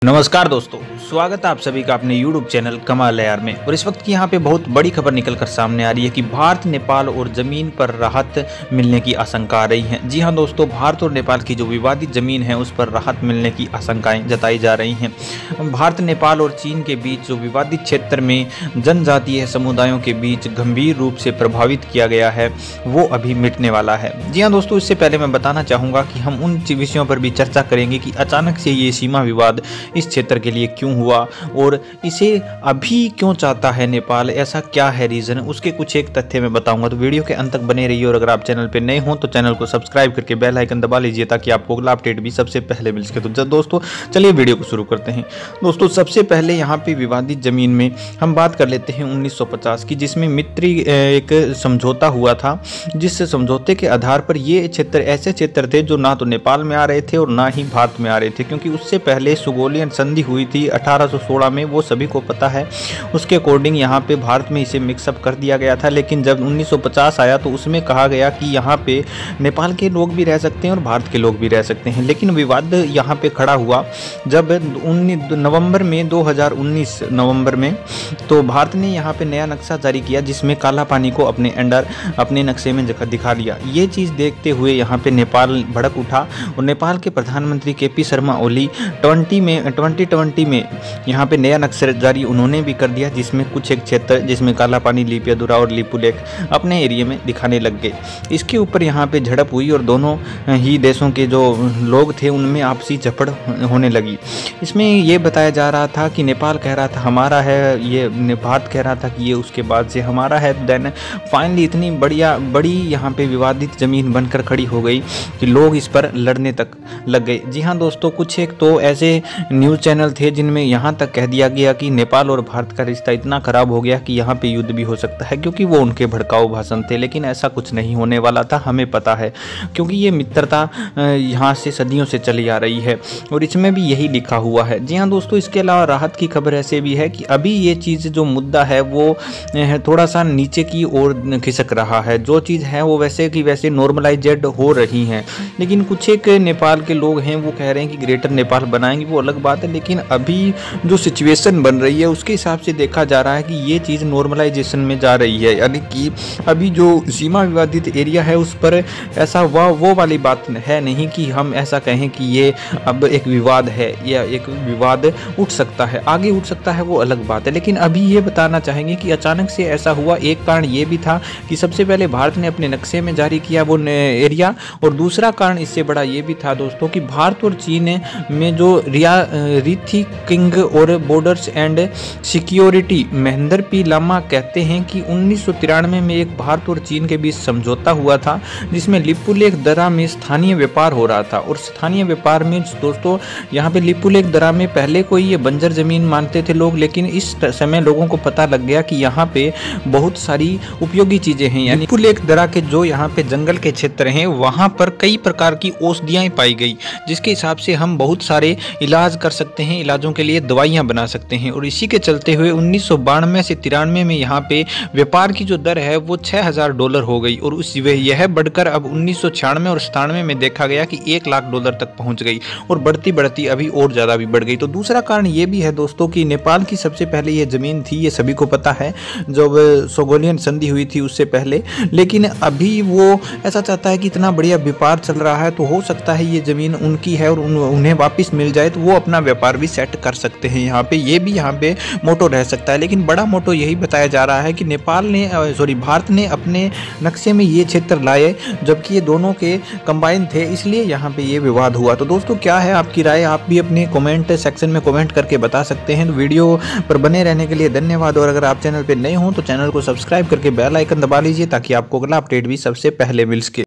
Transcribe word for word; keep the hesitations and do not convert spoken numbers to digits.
नमस्कार दोस्तों, स्वागत है आप सभी का अपने यूट्यूब चैनल कमाल यार में। और इस वक्त की यहाँ पे बहुत बड़ी खबर निकल कर सामने आ रही है कि भारत नेपाल और ज़मीन पर राहत मिलने की आशंका आ रही है। जी हाँ दोस्तों, भारत और नेपाल की जो विवादित ज़मीन है उस पर राहत मिलने की आशंकाएं जताई जा रही हैं। भारत नेपाल और चीन के बीच जो विवादित क्षेत्र में जनजातीय समुदायों के बीच गंभीर रूप से प्रभावित किया गया है वो अभी मिटने वाला है। जी हाँ दोस्तों, इससे पहले मैं बताना चाहूँगा कि हम उन विषयों पर भी चर्चा करेंगे कि अचानक से ये सीमा विवाद इस क्षेत्र के लिए क्यों हुआ और इसे अभी क्यों चाहता है नेपाल, ऐसा क्या है रीजन, उसके कुछ एक तथ्य मैं बताऊंगा। तो वीडियो के अंत तक बने रहिए और अगर आप चैनल पे नए हो तो चैनल को सब्सक्राइब करके बेल आइकन दबा लीजिए ताकि आपको अगला अपडेट भी सबसे पहले मिल सके। तो दोस्तों चलिए वीडियो को शुरू करते हैं। दोस्तों सबसे पहले यहाँ पे विवादित जमीन में हम बात कर लेते हैं उन्नीस सौ पचास की, जिसमें मित्री एक समझौता हुआ था, जिस समझौते के आधार पर ये क्षेत्र ऐसे क्षेत्र थे जो ना तो नेपाल में आ रहे थे और ना ही भारत में आ रहे थे, क्योंकि उससे पहले सुगोलियन संधि हुई थी अठारह सौ सोलह में, वो सभी को पता है। उसके अकॉर्डिंग यहाँ पे भारत में इसे मिक्सअप कर दिया गया था, लेकिन जब उन्नीस सौ पचास आया तो उसमें कहा गया कि यहाँ पे नेपाल के लोग भी रह सकते हैं और भारत के लोग भी रह सकते हैं। लेकिन विवाद यहाँ पे खड़ा हुआ जब नवंबर में दो हज़ार उन्नीस नवंबर में तो भारत ने यहाँ पे नया नक्शा जारी किया, जिसमें काला पानी को अपने अंडर अपने नक्शे में दिखा लिया। ये चीज़ देखते हुए यहाँ पे नेपाल भड़क उठा और नेपाल के प्रधानमंत्री K P Sharma Oli twenty में ट्वेंटी ट्वेंटी में यहाँ पे नया नक्शा जारी उन्होंने भी कर दिया, जिसमें कुछ एक क्षेत्र जिसमें काला पानी, लिपियादुरा और लिपुलेख अपने एरिया में दिखाने लग गए। इसके ऊपर यहाँ पे झड़प हुई और दोनों ही देशों के जो लोग थे उनमें आपसी झपड़ होने लगी। इसमें ये बताया जा रहा था कि नेपाल कह रहा था हमारा है, ये भारत कह रहा था कि ये उसके बाद से हमारा है। देन फाइनली इतनी बढ़िया बड़ी यहाँ पे विवादित ज़मीन बनकर खड़ी हो गई कि लोग इस पर लड़ने तक लग गए। जी हाँ दोस्तों, कुछ एक तो ऐसे न्यूज़ चैनल थे जिनमें यहाँ तक कह दिया गया कि नेपाल और भारत का रिश्ता इतना खराब हो गया कि यहाँ पे युद्ध भी हो सकता है, क्योंकि वो उनके भड़काऊ भाषण थे। लेकिन ऐसा कुछ नहीं होने वाला था, हमें पता है, क्योंकि ये मित्रता यहाँ से सदियों से चली आ रही है और इसमें भी यही लिखा हुआ है। जी हाँ दोस्तों, इसके अलावा राहत की खबर ऐसे भी है कि अभी ये चीज़ जो मुद्दा है वो थोड़ा सा नीचे की ओर खिसक रहा है। जो चीज़ है वो वैसे की वैसे नॉर्मलाइजेड हो रही हैं, लेकिन कुछ एक नेपाल के लोग हैं वो कह रहे हैं कि ग्रेटर नेपाल बनाएंगे, वो अलग बात है। लेकिन अभी जो सिचुएशन बन रही है उसके हिसाब से देखा जा रहा है कि ये चीज़ नॉर्मलाइजेशन में जा रही है, यानी कि अभी जो सीमा विवादित एरिया है उस पर ऐसा वह वो वाली बात है नहीं कि हम ऐसा कहें कि ये अब एक विवाद है या एक विवाद उठ सकता है, आगे उठ सकता है, वो अलग बात है। लेकिन अभी ये बताना चाहेंगे कि अचानक से ऐसा हुआ, एक कारण ये भी था कि सबसे पहले भारत ने अपने नक्शे में जारी किया वो एरिया, और दूसरा कारण इससे बड़ा ये भी था दोस्तों कि भारत और चीन में जो रिया रीथी किंग और borders and security Mahendra P Lama कहते हैं कि उन्नीस सौ तिरानवे में एक भारत और चीन के बीच समझौता हुआ था, जिसमें लिपुलेख दर्रा में स्थानीय व्यापार हो रहा था। और स्थानीय व्यापार में दोस्तों यहाँ पे लिपुलेख दर्रा में पहले कोई ये बंजर जमीन मानते थे लोग, लेकिन इस समय लोगों को पता लग गया कि यहाँ पे बहुत सारी उपयोगी चीजें हैं। यानी लिपुलेख दर्रा के जो यहाँ पे जंगल के क्षेत्र हैं वहाँ पर कई प्रकार की औषधियाँ पाई गई, जिसके हिसाब से हम बहुत सारे इलाज कर सकते हैं, इलाजों के लिए दवाइयाँ बना सकते हैं। और इसी के चलते हुए उन्नीस सौ बानवे से तिरानवे में यहाँ पे व्यापार की जो दर है वो छः हज़ार डॉलर हो गई और उस यह बढ़कर अब उन्नीस सौ छियानवे और सतानवे में देखा गया कि एक लाख डॉलर तक पहुँच गई और बढ़ती बढ़ती अभी और ज़्यादा भी बढ़ गई। तो दूसरा कारण ये भी है दोस्तों कि नेपाल की सबसे पहले ये ज़मीन थी, ये सभी को पता है, जब सोगोलियन संधि हुई थी उससे पहले। लेकिन अभी वो ऐसा चाहता है कि इतना बढ़िया व्यापार चल रहा है तो हो सकता है ये ज़मीन उनकी है और उन, उन्हें वापस मिल जाए तो वो अपना व्यापार भी सेट कर सकते हैं यहाँ पे। ये भी यहाँ पे मोटो रह सकता है, लेकिन बड़ा मोटो यही बताया जा रहा है कि नेपाल ने सॉरी भारत ने अपने नक्शे में ये क्षेत्र लाए जबकि ये दोनों के कंबाइन थे, इसलिए यहाँ पे ये विवाद हुआ। तो दोस्तों क्या है आपकी राय, आप भी अपने कमेंट सेक्शन में कमेंट करके बता सकते हैं। तो वीडियो पर बने रहने के लिए धन्यवाद और अगर आप चैनल पर नए हों तो चैनल को सब्सक्राइब करके बेल आइकन दबा लीजिए ताकि आपको अगला अपडेट भी सबसे पहले मिल सके।